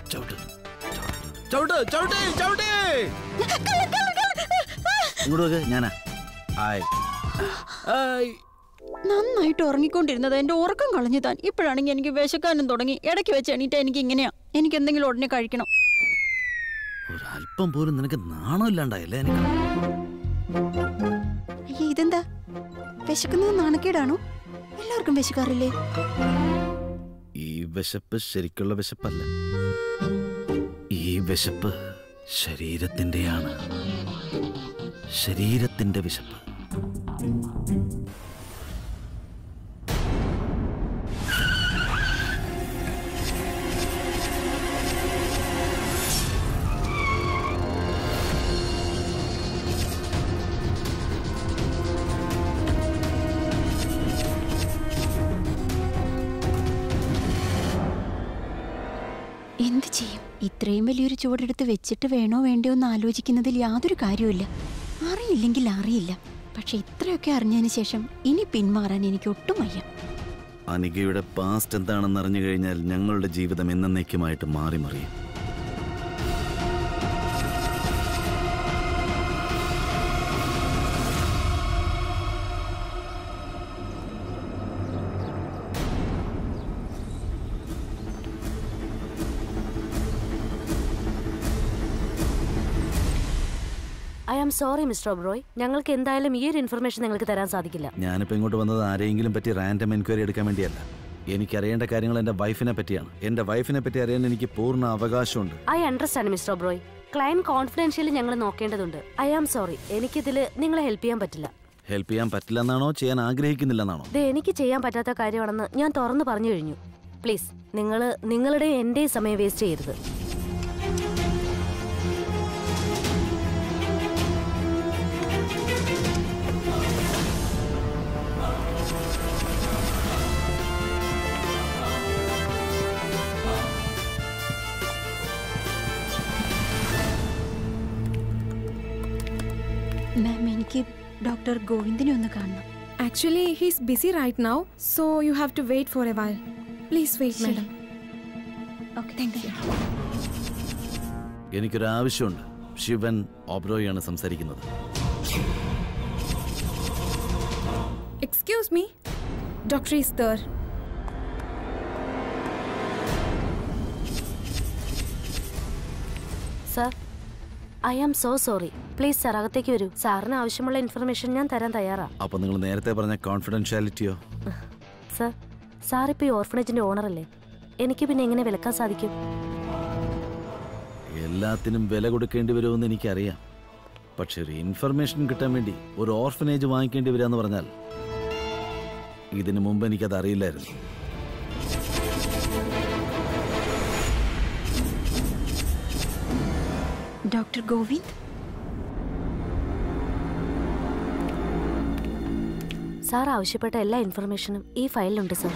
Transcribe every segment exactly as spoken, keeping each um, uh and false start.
ചവിട്ട് ചവിട്ട് ചവിട്ടി ചവിട്ടി ഇങ്ങോട്ട് ഞാനാ ആയ് നന്നായിട്ട് ഉറങ്ങിക്കൊണ്ടിരുന്നത് എന്റെ ഉറക്കം കളഞ്ഞു താൻ. ഇപ്പോഴാണെങ്കിൽ എനിക്ക് വിശക്കാനും തുടങ്ങി. ഇടയ്ക്ക് വെച്ച് എണീറ്റ എനിക്ക് ഇങ്ങനെയാ. എനിക്ക് എന്തെങ്കിലും ഉടനെ കഴിക്കണം. ഒരല്പം പോലും നിനക്ക് നാണമില്ലാണ്ടായല്ലേ? ഇതെന്താ വിശക്കുന്നത് നാണക്കേടാണോ? എല്ലാവർക്കും വിശക്കാറില്ലേ? ഈ വിശപ്പ് ശരിക്കുള്ള വിശപ്പല്ല. ഈ വിശപ്പ് ശരീരത്തിന്റെയാണ്. ശരീരത്തിന്റെ വിശപ്പ്. എന്ത് ചെയ്യും? ഇത്രയും വലിയൊരു ചുവടെടുത്ത് വെച്ചിട്ട് വേണോ വേണ്ടയോ എന്ന് ആലോചിക്കുന്നതിൽ യാതൊരു കാര്യവുമില്ല. അറിയില്ലെങ്കിൽ അറിയില്ല. പക്ഷെ ഇത്രയൊക്കെ അറിഞ്ഞതിന് ശേഷം ഇനി പിന്മാറാൻ എനിക്ക് ഒട്ടും വയ്യ. അനികയുടെ പാസ്റ്റ് എന്താണെന്ന് അറിഞ്ഞു കഴിഞ്ഞാൽ ഞങ്ങളുടെ ജീവിതം എന്നേക്കുമായിട്ട് മാറി മറിയും. I am sorry, Mister Obroy. ഞങ്ങൾക്ക് എന്തായാലും ഈ ഒരു ഇൻഫർമേഷൻ നിങ്ങൾക്ക് തരാൻ സാധിക്കില്ല. ഞാനിപ്പോൾ ഇങ്ങോട്ട് വന്നത് ആരെങ്കിലും പറ്റി റാൻഡം എൻക്വയറി എടുക്കാൻ വേണ്ടിയല്ല. എനിക്കറിയേണ്ട കാര്യങ്ങൾ എൻ്റെ വൈഫിനെ പറ്റിയാണ്. എൻ്റെ വൈഫിനെ പറ്റി അറിയാൻ എനിക്ക് പൂർണ്ണ അവകാശമുണ്ട്. I understand mister Oberoi. Client confidentially ഞങ്ങൾ നോക്കേണ്ടതുണ്ട്. I am sorry. എനിക്കിതിൽ നിങ്ങളെ ഹെൽപ്പ് ചെയ്യാൻ പറ്റില്ല. ഹെൽപ്പ് ചെയ്യാൻ പറ്റില്ലെന്നാണോ ചെയ്യാൻ ആഗ്രഹിക്കുന്നില്ലെന്നാണോ? ഇത് എനിക്ക് ചെയ്യാൻ പറ്റാത്ത കാര്യമാണെന്ന് ഞാൻ തുറന്നു പറഞ്ഞു കഴിഞ്ഞു. പ്ലീസ് നിങ്ങൾ നിങ്ങളുടെ എൻ്റെ സമയം വേസ്റ്റ് ചെയ്യരുത്. മാം, എനിക്ക് ഡോക്ടർ ഗോവിന്ദിനെ ഒന്ന് കാണണം. Actually, he's busy right now, so you have to wait for a while. Please wait, madam. Okay, thank you. എനിക്കൊരു ആവശ്യമുണ്ട്. ശിവൻ ഒബ്രോയാണ് സംസാരിക്കുന്നത്. Excuse me. Doctor is there. Sir, I am so sorry. Please sir അകത്തേക്ക് വരൂ. സാറിന് ആവശ്യമുള്ള information ഞാൻ തരാൻ തയ്യാറാ. അപ്പോൾ നിങ്ങൾ നേരത്തെ പറഞ്ഞ കോൺഫിഡൻഷ്യാലിറ്റിയോ? സർ, സാർ ഇപ്പോൾ ഈ ഓർഫനേജിന്റെ ഓണർ അല്ലേ? എനിക്ക് പിന്നെ എങ്ങനെ വിലക്കാൻ സാധിക്കും? എല്ലാത്തിനും വില കൊടുക്കേണ്ടി വരുമെന്ന് എനിക്കറിയാം. പക്ഷെ ഒരു ഇൻഫർമേഷൻ കിട്ടാൻ വേണ്ടി ഒരു ഓർഫനേജ് വാങ്ങിക്കേണ്ടി വരിക എന്ന് പറഞ്ഞാൽ ഇതിനു മുമ്പ് എനിക്കത് അറിയില്ലായിരുന്നു. ഡോക്ടർ ഗോവിന്ദ്, സാർ ആവശ്യപ്പെട്ട എല്ലാ ഇൻഫർമേഷനും ഈ ഫയലിലുണ്ട് സർ.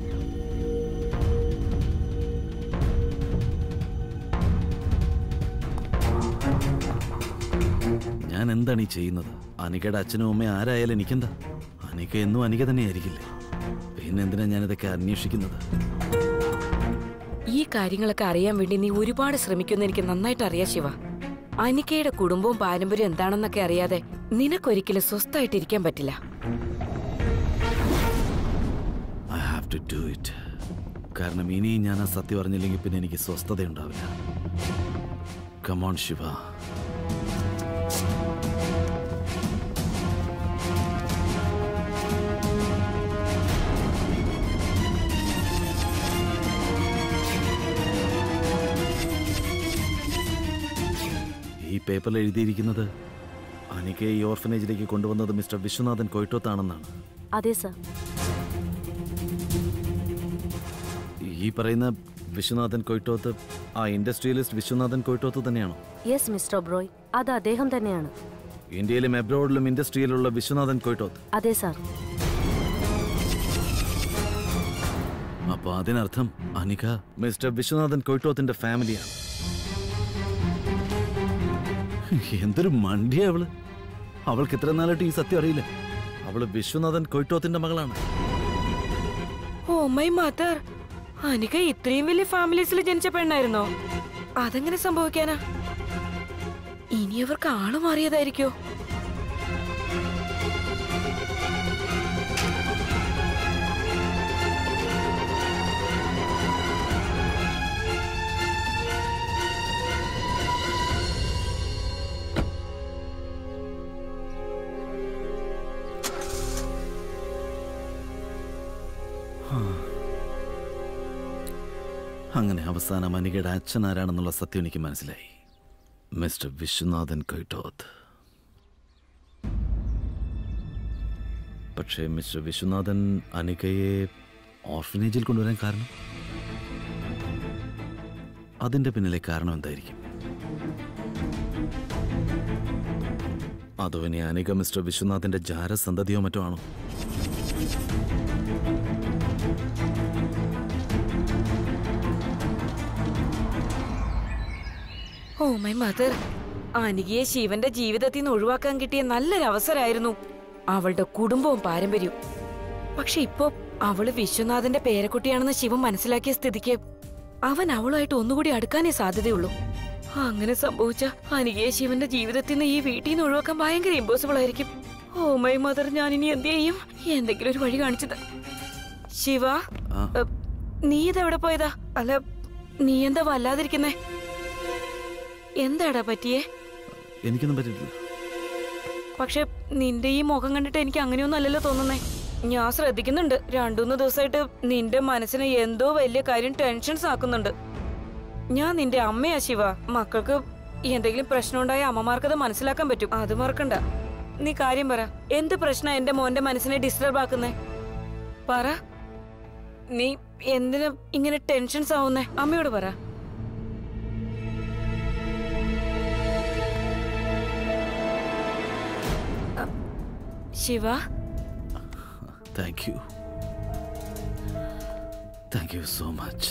ഞാൻ എന്താണ് ഈ ചെയ്യുന്നത്? അനികയുടെ അച്ഛനും അമ്മയും ആരായാലും എനിക്കെന്താ? അനിക എന്നും അനിക തന്നെയായിരിക്കില്ലേ? പിന്നെ എന്തിനാ ഞാനിതൊക്കെ അന്വേഷിക്കുന്നത്? ഈ കാര്യങ്ങളൊക്കെ അറിയാൻ വേണ്ടി നീ ഒരുപാട് ശ്രമിക്കുമെന്ന് എനിക്ക് നന്നായിട്ട് അറിയാം ശിവ. അനികയുടെ കുടുംബവും പാരമ്പര്യം എന്താണെന്നൊക്കെ അറിയാതെ നിനക്കൊരിക്കലും സ്വസ്ഥമായിട്ടിരിക്കാൻ പറ്റില്ല. I have to do it. കാരണം ഇനിയും ഞാൻ ആ സത്യം അറിഞ്ഞില്ലെങ്കിൽ പിന്നെ എനിക്ക് സ്വസ്ഥത ഉണ്ടാവില്ല. Come on Shiva. ഈ പേപ്പറിൽ എഴുതിയിരിക്കുന്നത് അനികയെ ഈ ഓർഫനേജിലേക്ക് കൊണ്ടുവന്നത് മിസ്റ്റർ വിശ്വനാഥൻ കൊയ്ട്ടോത്താണെന്നാണ്. അതെ സർ. ഈ പറയുന്ന വിശ്വനാഥൻ കൊയ്ട്ടോത്ത് ആ ഇൻഡസ്ട്രിയലിസ്റ്റ് വിശ്വനാഥൻ കൊയ്ട്ടോത്ത് തന്നെയാണോ? യെസ് മിസ്റ്റർ ഒബ്രോയ്, അത് അദ്ദേഹം തന്നെയാണ്. ഇന്ത്യയിലും അബ്രോഡിലും ഇൻഡസ്ട്രിയിലുള്ള വിശ്വനാഥൻ കൊയ്ട്ടോത്ത്? അതെ സാർ. അപ്പൊ അതിനർത്ഥം അനിക മിസ്റ്റർ വിശ്വനാഥൻ കൊയ്ട്ടോത്തിന്റെ ഫാമിലിയാണ്. എന്തൊരു മണ്ടിയാ അവള്! അവൾക്ക് ഇത്ര നാളായിട്ട് ഈ സത്യം അറിയില്ല. അവള് വിശ്വനാഥൻ കൊയ്ട്ടോത്തിന്റെ മകളാണ്. ഓ മൈ മദർ, അനിക ഇത്രയും വലിയ ഫാമിലീസിൽ ജനിച്ച പെണ്ണായിരുന്നോ? അതെങ്ങനെ സംഭവിക്കാനാ? ഇനി അവർക്ക് ആള് മാറിയതായിരിക്കോ? അങ്ങനെ അവസാനം അനികയുടെ അച്ഛൻ ആരാണെന്നുള്ള സത്യം എനിക്ക് മനസ്സിലായി. മിസ്റ്റർ വിശ്വനാഥൻ കൊയ്റ്റോത്ത്. പക്ഷേ മിസ്റ്റർ വിശ്വനാഥൻ അനികയെ ഓർഫനേജിൽ കൊണ്ടുവരാൻ കാരണം, അതിൻ്റെ പിന്നിലെ കാരണം എന്തായിരിക്കും? അതോ ഇനി അനിക മിസ്റ്റർ വിശ്വനാഥിന്റെ ജാരസന്തതിയോ മറ്റോ ആണോ? ഓ മൈ മദർ, അനികയെ ശിവന്റെ ജീവിതത്തിൽ നിന്ന് ഒഴിവാക്കാൻ കിട്ടിയ നല്ലൊരു അവസരമായിരുന്നു. അവളുടെ കുടുംബവും പാരമ്പര്യവും. പക്ഷെ ഇപ്പോ അവള് വിശ്വനാഥന്റെ പേരക്കുട്ടിയാണെന്ന് ശിവൻ മനസ്സിലാക്കിയ സ്ഥിതിക്ക് അവൻ അവളുമായിട്ട് ഒന്നുകൂടി അടുക്കാനേ സാധ്യതയുള്ളൂ. അങ്ങനെ സംഭവിച്ച അനികയെ ശിവന്റെ ജീവിതത്തിൽ നിന്ന് ഈ വീട്ടിൽ നിന്ന് ഒഴിവാക്കാൻ ഭയങ്കര ഇമ്പോസിബിൾ ആയിരിക്കും. ഓ മൈ മദർ, ഞാൻ ഇനി എന്ത് ചെയ്യും? എന്തെങ്കിലും ഒരു വഴി കാണിച്ചത്. ശിവ, നീ ഇതെവിടെ പോയതാ? അല്ല, നീ എന്താ വല്ലാതിരിക്കുന്നേ? എന്താടാ പറ്റിയേ? എനിക്കൊന്നും പറ്റിയിട്ടില്ല. പക്ഷെ നിന്റെ ഈ മുഖം കണ്ടിട്ട് എനിക്ക് അങ്ങനെയൊന്നും അല്ലല്ലോ തോന്നുന്നേ. ഞാൻ ശ്രദ്ധിക്കുന്നുണ്ട്, രണ്ടുമൂന്ന് ദിവസമായിട്ട് നിന്റെ മനസ്സിനെ എന്തോ വലിയ കാര്യം ടെൻഷൻസ് ആക്കുന്നുണ്ട്. ഞാൻ നിന്റെ അമ്മയാ ശിവ. മക്കൾക്ക് എന്തെങ്കിലും പ്രശ്നം ഉണ്ടായ അമ്മമാർക്കത് മനസ്സിലാക്കാൻ പറ്റും, അത് മറക്കണ്ട. നീ കാര്യം പറ, എന്ത് പ്രശ്നം എന്റെ മോന്റെ മനസ്സിനെ ഡിസ്റ്റർബ് ആക്കുന്നേ? പറ, നീ എന്തിനാ ഇങ്ങനെ ടെൻഷൻസ് ആവുന്നേ? അമ്മയോട് പറ. Shiva, thank you thank you so much.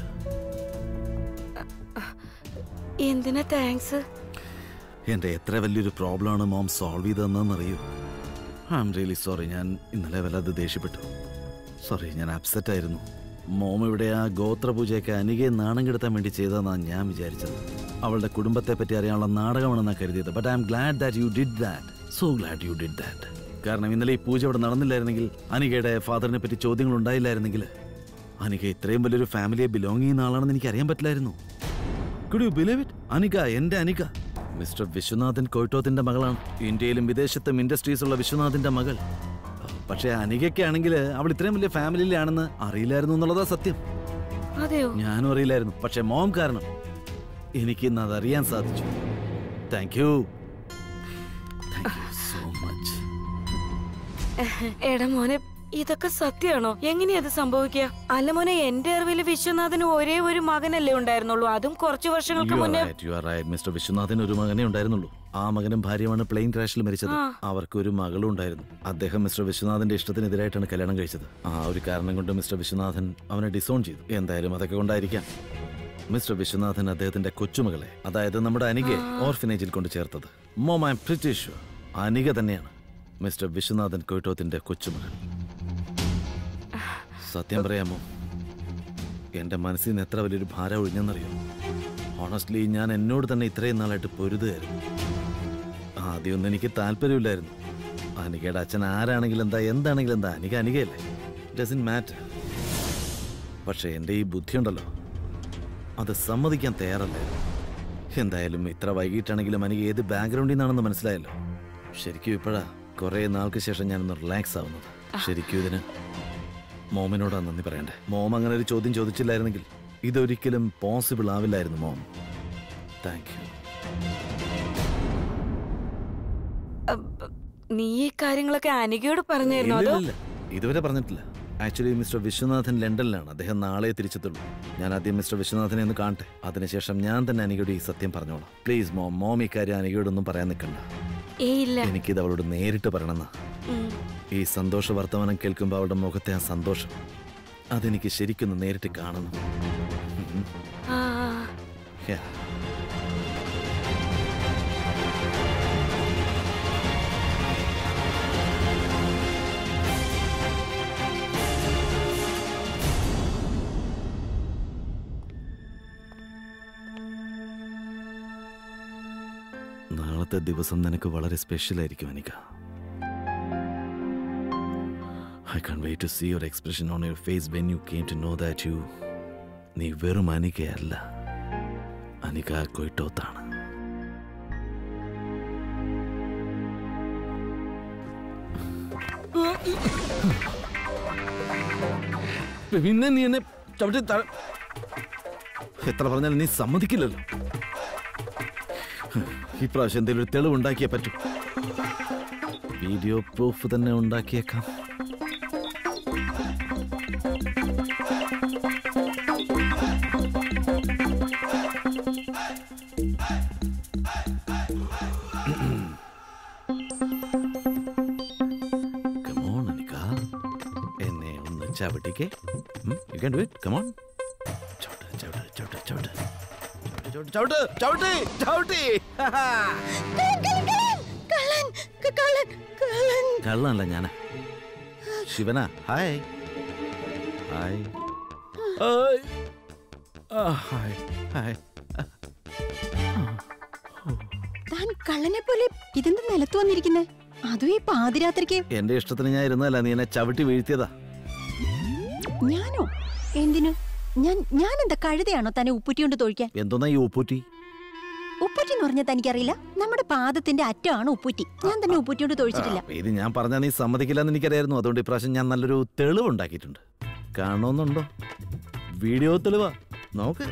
എന്തിനാ താങ്ക്സ്? എൻ്റെ എത്ര വലിയൊരു പ്രോബ്ലമാണ് മോം സോൾവ് ചെയ്തതെന്നറിയൂ. I am really sorry. ഞാൻ ഇന്നലെ വല്ലാതെ ദേഷ്യപ്പെട്ടു. സോറി, ഞാൻ അപ്സെറ്റ് ആയിരുന്നു. മോം ഇവിടെ ആ ഗോത്രപൂജയൊക്കെ അനികയെ നാണം കെടുത്താൻ വേണ്ടി ചെയ്തതെന്നാണ് ഞാൻ വിചാരിച്ചത്. അവളുടെ കുടുംബത്തെ പറ്റി അറിയാനുള്ള നാടകമാണെന്നാണ് കരുതിയത്. But I am glad that you did that. So glad you did that. കാരണം ഇന്നലെ ഈ പൂജ ഇവിടെ നടന്നില്ലായിരുന്നെങ്കിൽ, അനികയുടെ ഫാദറിനെ പറ്റി ചോദ്യങ്ങൾ ഉണ്ടായില്ലായിരുന്നെങ്കിൽ, അനിക ഇത്രയും വലിയൊരു ഫാമിലിയെ ബിലോങ് ചെയ്യുന്ന ആളാണെന്ന് എനിക്ക് അറിയാൻ പറ്റില്ലായിരുന്നു. Could you believe it? Anika, എന്റെ അനിക മിസ്റ്റർ വിശ്വനാഥൻ കൊയ്റ്റോത്തിന്റെ മകളാണ്. ഇന്ത്യയിലും വിദേശത്തും ഇൻഡസ്ട്രീസ് ഉള്ള വിശ്വനാഥിന്റെ മകൾ. പക്ഷേ അനികയ്ക്ക് ആണെങ്കിൽ അവൾ ഇത്രയും വലിയ ഫാമിലിയിലാണെന്ന് അറിയില്ലായിരുന്നു എന്നുള്ളതാ സത്യം. അതെയോ? ഞാനും അറിയില്ലായിരുന്നു. പക്ഷെ മോം കാരണം എനിക്ക് ഇന്ന് അതറിയാൻ സാധിച്ചു. Thank you thank you so much. എടാ മോനെ, ഇതൊക്കെ സത്യമാണോ? എങ്ങനെയാ അത് സംഭവിക്കുക? അല്ല മോനെ, എന്റെ അറിവില് വിശ്വനാഥന് ഒരേ ഒരു മകനല്ലേ ഉണ്ടായിരുന്നുള്ളൂ, അതും കുറച്ചു വർഷങ്ങൾക്ക് മുന്നേ. മിസ്റ്റർ വിശ്വനാഥിന് ഒരു മകനേ ഉണ്ടായിരുന്നുള്ളൂ. ആ മകനും ഭാര്യയുമാണ് പ്ലെയിൻ ക്രാഷിൽ മരിച്ചത്. അവർക്ക് ഒരു മകളും ഉണ്ടായിരുന്നു. അദ്ദേഹം മിസ്റ്റർ വിശ്വനാഥന്റെ ഇഷ്ടത്തിനെതിരായിട്ടാണ് കല്യാണം കഴിച്ചത്. ആ ഒരു കാരണം കൊണ്ട് മിസ്റ്റർ വിശ്വനാഥൻ അവനെ ഡിസോൺ ചെയ്തു. എന്തായാലും അതൊക്കെ കൊണ്ടായിരിക്കാം മിസ്റ്റർ വിശ്വനാഥൻ അദ്ദേഹത്തിന്റെ കൊച്ചുമകളെ, അതായത് നമ്മുടെ അനികയെ ഓർഫനേജിൽ കൊണ്ട് ചേർത്തത്. Mom, I am pretty sure Anika തന്നെയാണ് മിസ്റ്റർ വിശ്വനാഥൻ കൊയ്റ്റോത്തിന്റെ കൊച്ചുമകൾ. സത്യം പറയാമോ, എന്റെ മനസ്സിൽ നിന്ന് എത്ര വലിയൊരു ഭാരം ഒഴിഞ്ഞെന്നറിയോ? ഓണസ്റ്റ്ലി ഞാൻ എന്നോട് തന്നെ ഇത്രയും നാളായിട്ട് പൊരുതുകയായിരുന്നു. ആദ്യമൊന്നും എനിക്ക് താല്പര്യമില്ലായിരുന്നു. അനികയുടെ അച്ഛൻ ആരാണെങ്കിലും എന്താ, എന്താണെങ്കിലും എന്താ, അനിക അനികയല്ലേ, ഡസൻറ്റ് മാറ്റർ. പക്ഷെ എൻ്റെ ഈ ബുദ്ധിയുണ്ടല്ലോ, അത് സമ്മതിക്കാൻ തയ്യാറല്ലായിരുന്നു. എന്തായാലും ഇത്ര വൈകിട്ടാണെങ്കിലും അനിക ഏത് ബാക്ക്ഗ്രൗണ്ടിൽ നിന്നാണെന്ന് മനസ്സിലായല്ലോ. ശരിക്കും ഇപ്പോഴാ കുറേ നാൾക്ക് ശേഷം ഞാനൊന്ന് റിലാക്സ് ആവുന്നത്. ശരിക്കും ഇതിന് മോമിനോടാ നന്ദി പറയണ്ടേ. മോം അങ്ങനെ ഒരു ചോദ്യം ചോദിച്ചില്ലായിരുന്നെങ്കിൽ ഇതൊരിക്കലും പോസിബിൾ ആവില്ലായിരുന്നു. Mom, thank you. നീ ഈ കാര്യങ്ങളൊക്കെ അനികയോട് പറഞ്ഞായിരുന്നോ? അതോ? ഇതുവരെ പറഞ്ഞിട്ടില്ല. ആക്ച്വലി മിസ്റ്റർ വിശ്വനാഥൻ ലണ്ടനിലാണ്. അദ്ദേഹം നാളെ തിരിച്ചെത്തുള്ളൂ. ഞാൻ ആദ്യം മിസ്റ്റർ വിശ്വനാഥനെ ഒന്ന് കാണട്ടെ. അതിനുശേഷം ഞാൻ തന്നെ അനികയോട് ഈ സത്യം പറഞ്ഞോളാം. പ്ലീസ് മോം, മോം ഈ കാര്യം അനികയോടൊന്നും പറയാൻ നിൽക്കണ്ട. എനിക്കിത് അവളോട് നേരിട്ട് പറയണമെന്നാ. ഈ സന്തോഷ വർത്തമാനം കേൾക്കുമ്പോൾ അവളുടെ മുഖത്തെ ആ സന്തോഷം, അതെനിക്ക് ശരിക്കൊന്ന് നേരിട്ട് കാണണം. ഇന്നത്തെ ദിവസം നിനക്ക് വളരെ സ്പെഷ്യൽ ആയിരിക്കും Anika. I can't wait to see your expression on your face when you came to know that you നീ വെറും അനികയല്ല, അനിക കൊയ്ട്ടോത്താണ്. പിന്നെ നീ എന്നെ ചവിട്ടി എത്ര പറഞ്ഞാലും നീ സമ്മതിക്കില്ലല്ലോ. ഇപ്രാവശ്യം എന്തെങ്കിലും ഒരു തെളിവുണ്ടാക്കിയേ പറ്റൂ. വീഡിയോ പ്രൂഫ് തന്നെ ഉണ്ടാക്കിയേക്കാം. എന്നെ ഒന്ന് ചവിട്ടിക്കേ. You can do it. Come on. ചവിട്ട് ചവിട്ട് ചവിട്ട് ചവിട്ട് ചവിട്ട് ചവിട്ട് ചവിട്ടി ചവിട്ടി. കള്ളനല്ല ഞാനാ, ശിവനാ. Hi hi hi hi. താൻ കള്ളനെ പോലെ ഇതെന്ത് നിലത്ത് വന്നിരിക്കുന്നേ? അതും ഈ പാതിരാത്രിക്ക്. എന്റെ ഇഷ്ടത്തിന് ഞാൻ ഇരുന്നല്ല, നീ എന്നെ ചവിട്ടി വീഴ്ത്തിയതാ. ഞാനോ? എന്തിനു? ഞാൻ ഞാൻ എന്താ കഴുതയാണോ തന്നെ ഉപ്പുറ്റി കൊണ്ട് തൊഴിക്കാൻ? എന്തോന്നാ ഈ ഉപ്പൂറ്റി? ഉപ്പുറ്റി എന്ന് പറഞ്ഞാൽ തനിക്കറിയില്ല? നമ്മുടെ പാദത്തിന്റെ അറ്റമാണ് ഉപ്പുറ്റി. ഞാൻ തന്നെ ഉപ്പുറ്റി കൊണ്ട് തൊഴിച്ചിട്ടില്ല. ഇത് ഞാൻ പറഞ്ഞാൽ നീ സമ്മതിക്കില്ലെന്ന് എനിക്കറിയായിരുന്നു. അതുകൊണ്ട് ഇപ്രാവശ്യം ഞാൻ നല്ലൊരു തെളിവ് ഉണ്ടാക്കിയിട്ടുണ്ട്. കാണണമെന്നുണ്ടോ? വീഡിയോ തെളിവാ, നോക്ക്.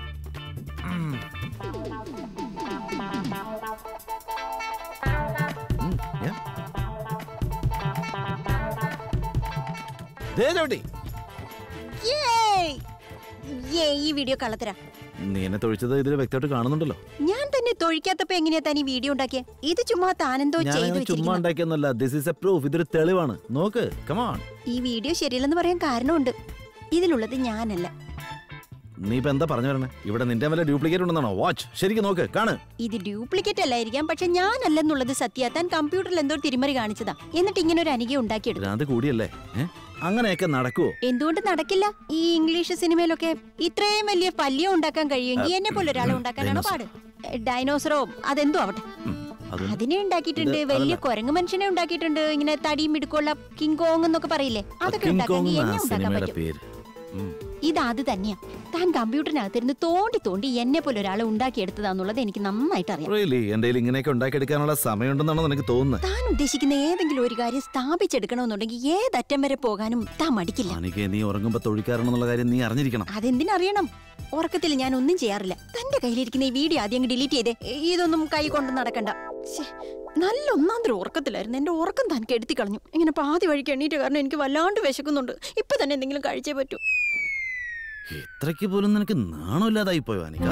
ഈ വീഡിയോ കള്ളത്തരാ. നീ എന്നെ തൊഴിച്ചത് ഇതിൽ വ്യക്തമായിട്ട് കാണുന്നുണ്ടല്ലോ. ഞാൻ തന്നെ തൊഴിക്കാത്തപ്പോ എങ്ങനെയാ താൻ ഈ വീഡിയോ ഉണ്ടാക്കിയ? ഇത് ചുമ്മാ താനെന്തോ ചെയ്തു ചുമ്മാ ഉണ്ടാക്കിയൊന്നുമല്ല. This is a proof. ഇതൊരു തെളിവാണ്, നോക്ക്. Come on. ഈ വീഡിയോ ശരിയല്ലെന്ന് പറയാൻ കാരണമുണ്ട്. ഇതിലുള്ളത് ഞാനല്ല. നീ ഇപ്പൊ എന്താ പറഞ്ഞു വരണേ? ഇവിടെ നിന്റെ വല്ല ഡ്യൂപ്ലിക്കേറ്റ് ഉണ്ടെന്നാണോ? വാച്ച് ശരിക്കും നോക്ക്, കാണ്. ഇത് ഡ്യൂപ്ലിക്കേറ്റ് അല്ലായിരിക്കാം, പക്ഷെ ഞാനല്ലെന്നുള്ളത് സത്യ. താൻ കമ്പ്യൂട്ടറിൽ എന്തോ തിരിമറി കാണിച്ചതാ. എന്നിട്ട് ഇങ്ങനെ ഒരു അനിക ഉണ്ടാക്കിയെടുത്തു. അത് കൂടിയല്ലേ? അങ്ങനെയൊക്കെ നടക്കുവോ? എന്തുകൊണ്ട് നടക്കില്ല? ഈ ഇംഗ്ലീഷ് സിനിമയിലൊക്കെ ഇത്രയും വലിയ പല്ലിയോ ഉണ്ടാക്കാൻ കഴിയുമെങ്കിൽ എന്നെ പോലെ ഒരാളെ ഉണ്ടാക്കാനാണോ പാട്? ഡൈനോസറോ അതെന്തോ ആവട്ടെ, അതിനെ ഉണ്ടാക്കിയിട്ടുണ്ട്. വലിയ കുരങ്ങ് മനുഷ്യനെ ഉണ്ടാക്കിയിട്ടുണ്ട്. ഇങ്ങനെ തടിയും മിടുക്കുള്ള കിങ് കോങ് എന്നൊക്കെ പറയില്ലേ, അതൊക്കെ ഉണ്ടാക്കാൻ എന്നെ ഉണ്ടാക്കാൻ പറ്റും. ഇതാത് തന്നെയാ. താൻ കമ്പ്യൂട്ടറിനകത്തിരുന്ന് തോണ്ടി തോണ്ടി എന്നെ പോലെ ഒരാളെ ഉണ്ടാക്കിയെടുത്തതാന്നുള്ളത് എനിക്ക് നന്നായിട്ട് അറിയാം. ഇങ്ങനെയൊക്കെ ഉണ്ടാക്കിയെടുക്കാനുള്ള സമയമുണ്ടെന്നാണോ നിനക്ക് തോന്നുന്നത്? താൻ ഉദ്ദേശിക്കുന്ന ഏതെങ്കിലും ഒരു കാര്യം സ്ഥാപിച്ചെടുക്കണമെന്നുണ്ടെങ്കിൽ ഏതറ്റം വരെ പോകാനും താൻ മടിക്കില്ല. നീ ഉറങ്ങുമ്പോ തൊഴിക്കാറുണ്ടെന്നുള്ള കാര്യം നീ അറിഞ്ഞിരിക്കണം. അതെന്തിനറിയണം? ഉറക്കത്തിൽ ഞാൻ ഒന്നും ചെയ്യാറില്ല. തന്റെ കയ്യിലിരിക്കുന്ന ഈ വീഡിയോ ആദ്യം ഡിലീറ്റ് ചെയ്തേ. ഇതൊന്നും കൈ കൊണ്ട് നടക്കണ്ട. നല്ല ഒന്നാന്തരം ഉറക്കത്തിലായിരുന്നു. എന്റെ ഉറക്കം താൻ കെടുത്തി കളഞ്ഞു. ഇങ്ങനെ പാതി വഴിക്ക് എണ്ണീറ്റ് കാരണം എനിക്ക് വല്ലാണ്ട് വിശക്കുന്നുണ്ട്. ഇപ്പൊ തന്നെ എന്തെങ്കിലും കഴിച്ചേ പറ്റൂ. ഇത്രയ്ക്ക് പോലും നിനക്ക് നാണമില്ലാതായി പോയോ അനിക?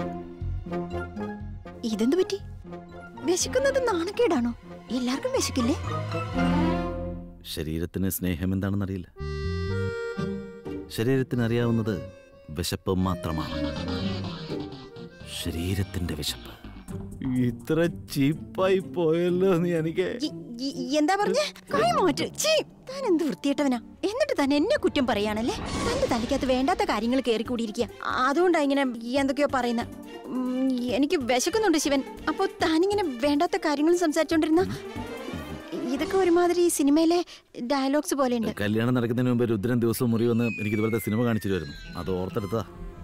ഇതെന്ത് പറ്റി? വിശക്കുന്നത് നാണക്കേടാണോ? എല്ലാവർക്കും വിശക്കില്ലേ? ശരീരത്തിന് സ്നേഹം എന്താണെന്നറിയില്ല. ശരീരത്തിന് അറിയാവുന്നത് വിശപ്പ് മാത്രമാണ്. ശരീരത്തിന്റെ വിശപ്പ്. ഇത്ര ചീപ്പായി പോയല്ലോ നീ. എനിക്ക് എന്താ പറഞ്ഞേ? കൈ മാറ്റ്. താൻ എന്ത് വൃത്തിയേട്ടവനാ. എന്നിട്ട് താൻ എന്നെ കുറ്റം പറയാണല്ലേ? തന്റെ തലയ്ക്കകത്ത് വേണ്ടാത്ത കാര്യങ്ങൾ കയറിക്കൂടിയിരിക്കുക. അതുകൊണ്ടാ ഇങ്ങനെ എന്തൊക്കെയോ പറയുന്ന. എനിക്ക് വിശക്കുന്നുണ്ട് ശിവൻ. അപ്പൊ താനിങ്ങനെ വേണ്ടാത്ത കാര്യങ്ങൾ സംസാരിച്ചോണ്ടിരുന്ന ഇതൊക്കെ ഒരുമാതിരി സിനിമയിലെ ഡയലോഗ്സ് പോലെ ഉണ്ട്. കല്യാണം നടക്കുന്നതിന് മുമ്പ് രുദ്രൻ ദിവസവും മുറി വന്ന് എനിക്ക് ഇതുപോലത്തെ സിനിമ കാണിച്ചു വരുന്നു. അത് ഓർത്തെടുത്താ.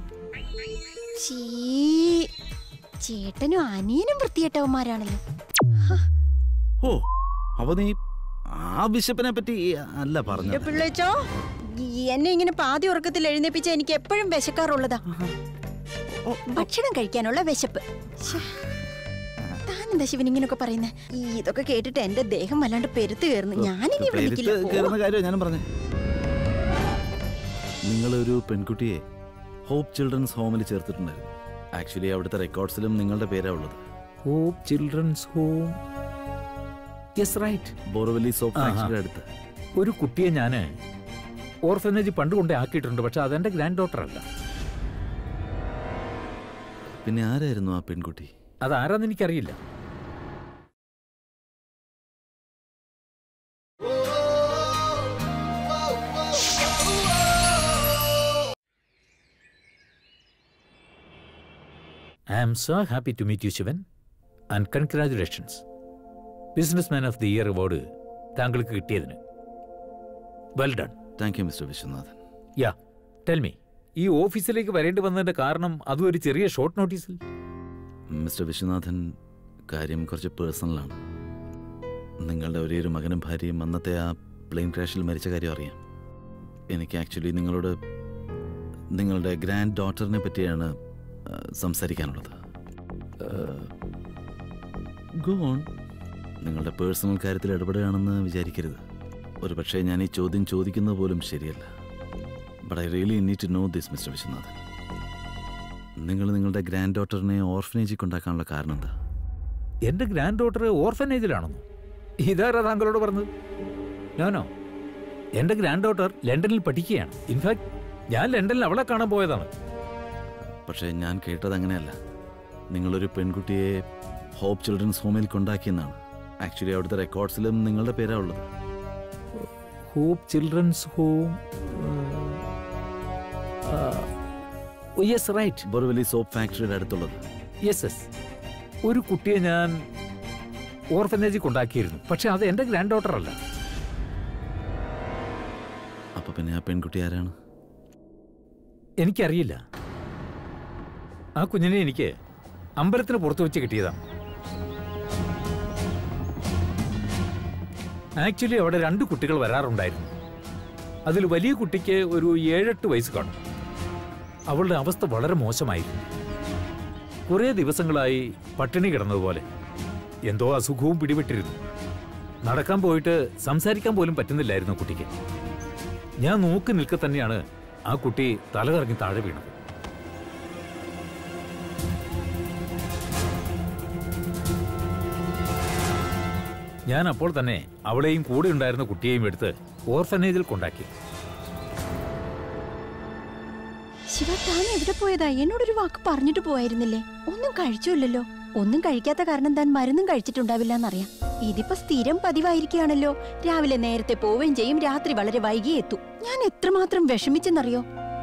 ചേട്ടനും അനിയനും വൃത്തിയേട്ടവന്മാരാണല്ലോ. ഓ, അപ്പൊ നീ ആ ബിഷപ്പിനെ പറ്റി അല്ല പറഞ്ഞു. പിള്ളേച്ചോ, എന്നെ ഇങ്ങനെ പാതി ഉറക്കത്തിൽ എഴുന്നേപ്പിച്ച എനിക്ക് എപ്പോഴും വിശക്കാറുള്ളതാ. ഭക്ഷണം കഴിക്കാനുള്ള വിശപ്പ്. താനെന്താ ശിവൻ ഇങ്ങനൊക്കെ പറയുന്നേ? ഇതൊക്കെ കേട്ടിട്ട് എന്റെ ദേഹം വല്ലാണ്ട് പെരുത്ത് കയറുന്നു. ഞാനിനി ഞാനും പറഞ്ഞു. നിങ്ങളൊരു പെൺകുട്ടിയെ ഹോപ്പ് ചിൽഡ്രൻസ് ഹോമിൽ ചേർത്തിട്ടുണ്ടായിരുന്നു. ആക്ച്വലി അവിടുത്തെ റെക്കോർഡ്സിലും നിങ്ങളുടെ പേരാ ഉള്ളത്. Hope children's home. Yes right. Borivali soap ഫാക്ടറിയുടെ അടുത്ത്. ഒരു കുട്ടിയെ ഞാൻ ഓർഫനേജ് പണ്ട് കൊണ്ടേ ആക്കിയിട്ടുണ്ട്. പക്ഷെ അതെന്റെ ഗ്രാൻഡ് ഡോട്ടർ അല്ല. പിന്നെ ആരായിരുന്നു ആ പെൺകുട്ടി? അതാരാന്ന് എനിക്കറിയില്ല. I am so happy to meet you, Shivan. And congratulations. Businessman of the year award താങ്കൾക്ക് കിട്ടിയതിന്. Well done. Thank you mister Viswanathan. Ya, tell me, ഈ ഓഫീസിലേക്ക് വരേണ്ടി വന്നതിന്റെ കാരണം അതും ഒരു ചെറിയ ഷോർട്ട് നോട്ടീസിൽ? മിസ്റ്റർ വിശ്വനാഥൻ, കാര്യം കുറച്ച് പേഴ്സണലാണ്. നിങ്ങളുടെ ഒരേ ഒരു മകനും ഭാര്യയും അന്നത്തെ ആ പ്ലെയിൻ ക്രാഷിൽ മരിച്ച കാര്യം അറിയാം. എനിക്ക് ആക്ച്വലി നിങ്ങളോട് നിങ്ങളുടെ ഗ്രാൻഡ് ഡോട്ടറിനെ പറ്റിയാണ് സംസാരിക്കാനുള്ളത്. Go on. നിങ്ങളുടെ പേഴ്സണൽ കാര്യത്തിൽ ഇടപെടുകയാണെന്ന് വിചാരിക്കരുത്. ഒരു പക്ഷേ ഞാൻ ഈ ചോദ്യം ചോദിക്കുന്നത് പോലും ശരിയല്ല. But I really need to know this mister Viswanathan. നിങ്ങൾ നിങ്ങളുടെ ഗ്രാൻഡ് ഡോട്ടറിനെ ഓർഫനേജിൽ കൊണ്ടാക്കാനുള്ള കാരണം എന്താ? എൻ്റെ ഗ്രാൻഡ് ഡോട്ടർ ഓർഫനേജിലാണെന്നോ? ഇതാരാ താങ്കളോട് പറഞ്ഞത്? ഞാനോ? എൻ്റെ ഗ്രാൻഡ് ഡോട്ടർ ലണ്ടനിൽ പഠിക്കുകയാണ്. ഇൻഫാക്ട് ഞാൻ ലണ്ടനിൽ അവളെ കാണാൻ പോയതാണ്. പക്ഷേ ഞാൻ കേട്ടത് അങ്ങനെയല്ല. നിങ്ങളൊരു പെൺകുട്ടിയെ ഹോപ്പ് ചിൽഡ്രൻസ് ഹോമിൽ കൊണ്ടാക്കിയെന്നാണ്. ആക്ച്വലി അവിടുത്തെ റെക്കോർഡ്സിലും നിങ്ങളുടെ പേരാ ഉള്ളത്. Hope children's home? Yes, right. Borivali soap ഫാക്ടറിയുടെ അടുത്തുള്ളത്. Yes yes. ഒരു കുട്ടിയെ ഞാൻ ഓർഫനേജിൽ കൊണ്ടാക്കിയിരുന്നു. പക്ഷെ അത് എൻ്റെ ഗ്രാൻഡ് ഡോട്ടർ അല്ല. അപ്പൊ പിന്നെ ആ പെൺകുട്ടി ആരാണ്? എനിക്കറിയില്ല. ആ കുഞ്ഞിനെ എനിക്ക് അമ്പലത്തിന് പുറത്തു വെച്ച് കിട്ടിയതാണ്. ആക്ച്വലി അവിടെ രണ്ട് കുട്ടികൾ വരാറുണ്ടായിരുന്നു. അതിൽ വലിയ കുട്ടിക്ക് ഒരു ഏഴെട്ട് വയസ്സ് കാണും. അവളുടെ അവസ്ഥ വളരെ മോശമായിരുന്നു. കുറേ ദിവസങ്ങളായി പട്ടിണി കിടന്നതുപോലെ. എന്തോ അസുഖവും പിടിപെട്ടിരുന്നു. നടക്കാൻ പോയിട്ട് സംസാരിക്കാൻ പോലും പറ്റുന്നില്ലായിരുന്നു കുട്ടിക്ക്. ഞാൻ നോക്കി നിൽക്കെ തന്നെയാണ് ആ കുട്ടി തലകറങ്ങി താഴെ വീണത്. ഞാൻ അപ്പോൾ തന്നെ അവളെയും കൂടെ ഉണ്ടായിരുന്ന കുട്ടിയെയും എടുത്ത് ഓർഫനേജിൽ കൊണ്ടാക്കി. ശിവ, താൻ എവിടെ പോയതാ? എന്നോടൊരു വാക്ക് പറഞ്ഞിട്ട് പോയായിരുന്നില്ലേ? ഒന്നും കഴിച്ചില്ലല്ലോ. ഒന്നും കഴിക്കാത്ത കാരണം താൻ മരുന്നും കഴിച്ചിട്ടുണ്ടാവില്ല എന്നറിയാം. ഇതിപ്പോ സ്ഥിരം പതിവായിരിക്കുകയാണല്ലോ. രാവിലെ നേരത്തെ പോവുകയും ചെയ്യും, രാത്രി വളരെ വൈകിയേ എത്തൂ. ഞാൻ എത്രമാത്രം വിഷമിച്ചെന്നറിയോ?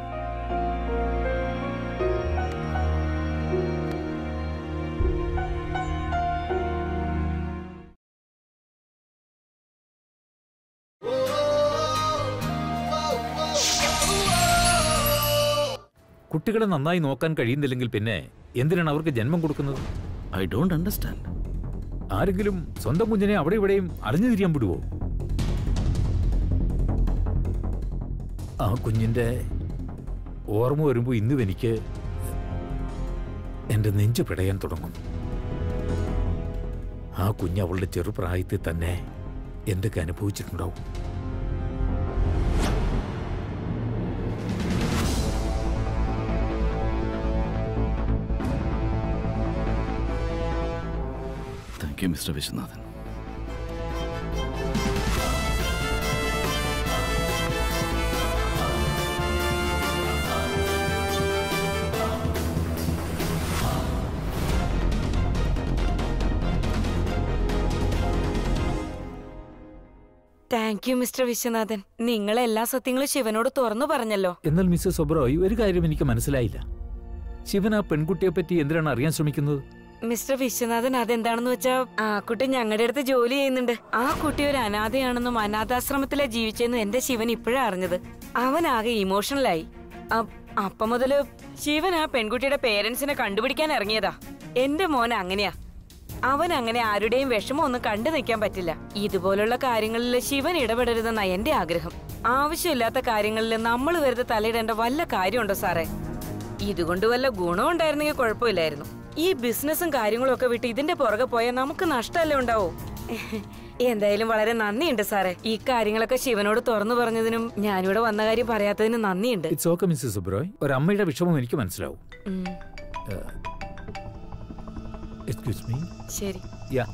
കുട്ടികളെ നന്നായി നോക്കാൻ കഴിയുന്നില്ലെങ്കിൽ പിന്നെ എന്തിനാണ് അവർക്ക് ജന്മം കൊടുക്കുന്നത്? I don't understand. ആരെങ്കിലും സ്വന്തം കുഞ്ഞിനെ അവിടെ ഇവിടെയും അറിഞ്ഞു തിരിയാൻ വിടുവോ? ആ കുഞ്ഞിന്റെ ഓർമ്മ വരുമ്പോൾ ഇന്നും എനിക്ക് എന്റെ നെഞ്ചു പിടയാൻ തുടങ്ങും. ആ കുഞ്ഞ് അവളുടെ ചെറുപ്രായത്തിൽ തന്നെ എന്തൊക്കെ അനുഭവിച്ചിട്ടുണ്ടാവും. Thank you mister Viswanathan. Thank you mister Viswanathan. നിങ്ങൾ എല്ലാ സത്യങ്ങളും ശിവനോട് തുറന്നു പറഞ്ഞല്ലോ. എന്നാൽ മിസ്സസ് ഒബ്രോയ്, ഒരു കാര്യം എനിക്ക് മനസ്സിലായില്ല. ശിവൻ ആ പെൺകുട്ടിയെ പറ്റി എന്തിനാണ് അറിയാൻ ശ്രമിക്കുന്നത്? മിസ്റ്റർ വിശ്വനാഥൻ, അതെന്താണെന്ന് വെച്ചാ ആ കുട്ടി ഞങ്ങളുടെ അടുത്ത് ജോലി ചെയ്യുന്നുണ്ട്. ആ കുട്ടി ഒരു അനാഥയാണെന്നും അനാഥാശ്രമത്തിലെ ജീവിച്ചെന്നും എന്റെ ശിവൻ ഇപ്പോഴാ അറിഞ്ഞത്. അവനാകെ ഇമോഷണലായി. അപ്പം മുതല് ശിവൻ ആ പെൺകുട്ടിയുടെ പേരൻസിനെ കണ്ടുപിടിക്കാൻ ഇറങ്ങിയതാ. എന്റെ മോൻ അങ്ങനെയാ. അവൻ അങ്ങനെ ആരുടെയും വിഷമം ഒന്നും കണ്ടു നിൽക്കാൻ പറ്റില്ല. ഇതുപോലുള്ള കാര്യങ്ങളിൽ ശിവൻ ഇടപെടരുതെന്നാ എന്റെ ആഗ്രഹം. ആവശ്യമില്ലാത്ത കാര്യങ്ങളിൽ നമ്മൾ വെറുതെ തലയിടേണ്ട വല്ല കാര്യമുണ്ടോ സാറേ? ഇതുകൊണ്ട് വല്ല ഗുണം ഉണ്ടായിരുന്നെങ്കിൽ കുഴപ്പമില്ലായിരുന്നു. ഈ ബിസിനസ്സും കാര്യങ്ങളും ഒക്കെ വിട്ട് ഇതിന്റെ പുറകെ പോയാൽ നമുക്ക് നഷ്ടമല്ലേ ഉണ്ടാവോ? എന്തായാലും വളരെ നന്ദിയുണ്ട് സാറേ. ഈ കാര്യങ്ങളൊക്കെ ശിവനോട് തുറന്നു പറഞ്ഞതിനും ഞാനിവിടെ വന്ന കാര്യം പറയാത്തതിനും നന്ദിയുണ്ട്. It's okay Mrs Oberoi. ഒരു അമ്മയുടെ വിഷമം എനിക്ക് മനസ്സിലാവും. Excuse me. ശരി. യാ.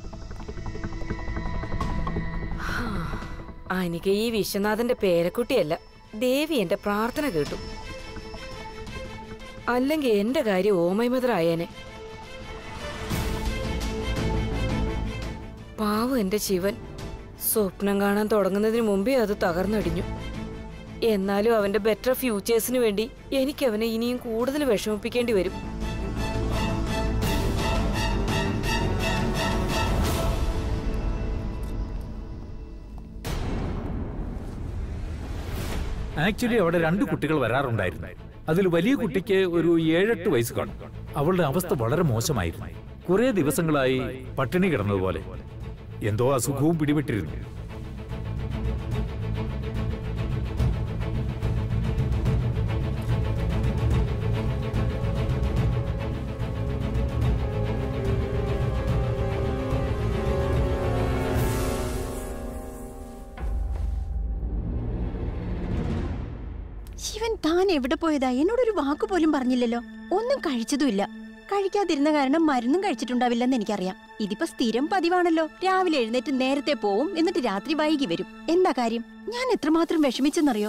എനിക്ക് ഈ വിശ്വനാഥന്റെ പേരക്കുട്ടിയല്ല, ദേവി എന്റെ പ്രാർത്ഥന കേട്ടു. അല്ലെങ്കിൽ എന്റെ കാര്യം ഓമൈമതറായേനെ. പാവം എന്റെ ശിവൻ സ്വപ്നം കാണാൻ തുടങ്ങുന്നതിന് മുമ്പേ അത് തകർന്നടിഞ്ഞു. എന്നാലും അവന്റെ ബെറ്റർ ഫ്യൂച്ചേഴ്സിന് വേണ്ടി എനിക്ക് അവനെ ഇനിയും കൂടുതൽ വിഷമിപ്പിക്കേണ്ടി വരും. ആക്ച്വലി അവിടെ രണ്ട് കുട്ടികൾ വരാറുണ്ടായിരുന്നു. അതിൽ വലിയ കുട്ടിക്ക് ഒരു ഏഴെട്ട് വയസ്സ് കാണും. അവളുടെ അവസ്ഥ വളരെ മോശമായിരുന്നു. കുറെ ദിവസങ്ങളായി പട്ടിണി കിടന്നതുപോലെ. എന്തോ അസുഖവും പിടിപെട്ടിരുന്നു. ശിവൻ, താൻ എവിടെ പോയതാ? എന്നോടൊരു വാക്ക് പോലും പറഞ്ഞില്ലല്ലോ. ഒന്നും കഴിച്ചതുമില്ല. കഴിക്കാതിരുന്ന കാരണം മരുന്നും കഴിച്ചിട്ടുണ്ടാവില്ലെന്ന് എനിക്കറിയാം. ഇതിപ്പോ സ്ഥിരം പതിവാണല്ലോ. രാവിലെ എഴുന്നേറ്റ് നേരത്തെ പോവും, എന്നിട്ട് രാത്രി വൈകി വരും. എന്താ കാര്യം? ഞാൻ എത്രമാത്രം വിഷമിച്ചെന്നറിയോ?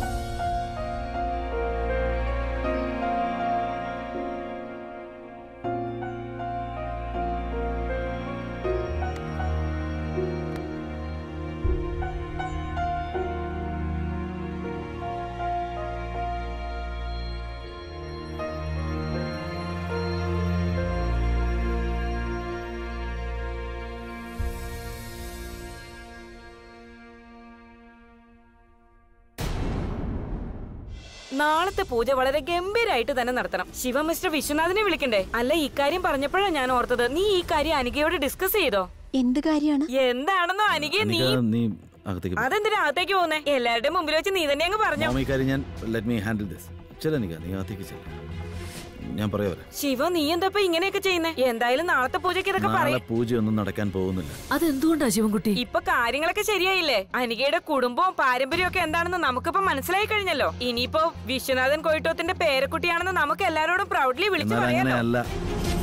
നാളത്തെ പൂജ വളരെ ഗംഭീരായിട്ട് തന്നെ നടത്തണം. ശിവ മിസ്റ്റർ വിശ്വനാഥിനെ വിളിക്കണ്ടേ? അല്ല, ഇക്കാര്യം പറഞ്ഞപ്പോഴാണ് ഞാൻ ഓർത്തത്. നീ ഈ കാര്യം അനികയോട് ഡിസ്കസ് ചെയ്തോ? എന്ത് കാര്യമാണ്? എന്താണെന്നോ അനികയെ നീ അതെന്തിനാ അകത്തേക്ക് പോകുന്നേ? എല്ലാവരുടെയും മുമ്പിൽ വെച്ച് നീ തന്നെ അങ്ങ് പറഞ്ഞു. ഞാൻ പറയാ ശിവ, നീ എന്താ ഇങ്ങനെയൊക്കെ ചെയ്യുന്നേ? എന്തായാലും നാളത്തെ പൂജയ്ക്ക് ഇതൊക്കെ പറയാം. പൂജയൊന്നും നടക്കാൻ പോകുന്നില്ല. അതെന്തുകൊണ്ടാ ശിവൻകുട്ടി? ഇപ്പൊ കാര്യങ്ങളൊക്കെ ശരിയായില്ലേ? അനികയുടെ കുടുംബവും പാരമ്പര്യവും ഒക്കെ എന്താണെന്ന് നമുക്കിപ്പോ മനസ്സിലായി കഴിഞ്ഞല്ലോ. ഇനിയിപ്പോ വിശ്വനാഥൻ കൊയ്ട്ടോത്തിന്റെ പേരക്കുട്ടിയാണെന്ന് നമുക്ക് എല്ലാരോടും പ്രൗഡ്ലി വിളിച്ചു പറയാം.